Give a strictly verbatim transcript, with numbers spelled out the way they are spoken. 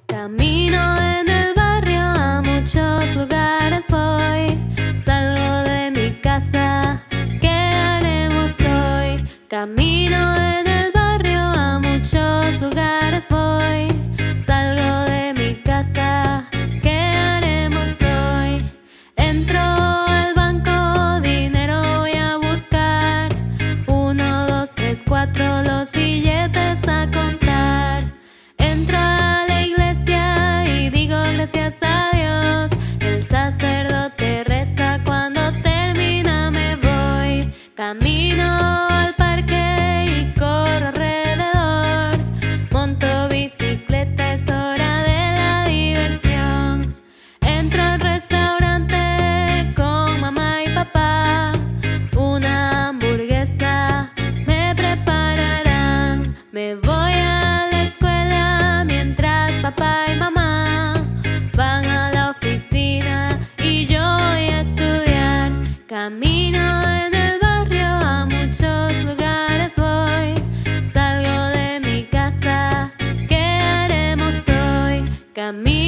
Camino en el barrio, a muchos lugares voy. Salgo de mi casa, ¿qué haremos hoy? Camino en el barrio, a muchos lugares voy. Salgo de mi casa, ¿qué haremos hoy? Entro al banco, dinero voy a buscar. Uno, dos, tres, cuatro, los billetes a contar. Entro a la iglesia y digo gracias a Dios. El sacerdote reza, cuando termina me voy. Camino al parque y corro alrededor. Monto bicicleta, es hora de la diversión. Entro al restaurante con mamá y papá. Una hamburguesa me prepararán. Me voy a la escuela mientras papá y mamá van a la oficina y yo voy a estudiar. Camino en el barrio, a muchos lugares voy. Salgo de mi casa, ¿qué haremos hoy? Camino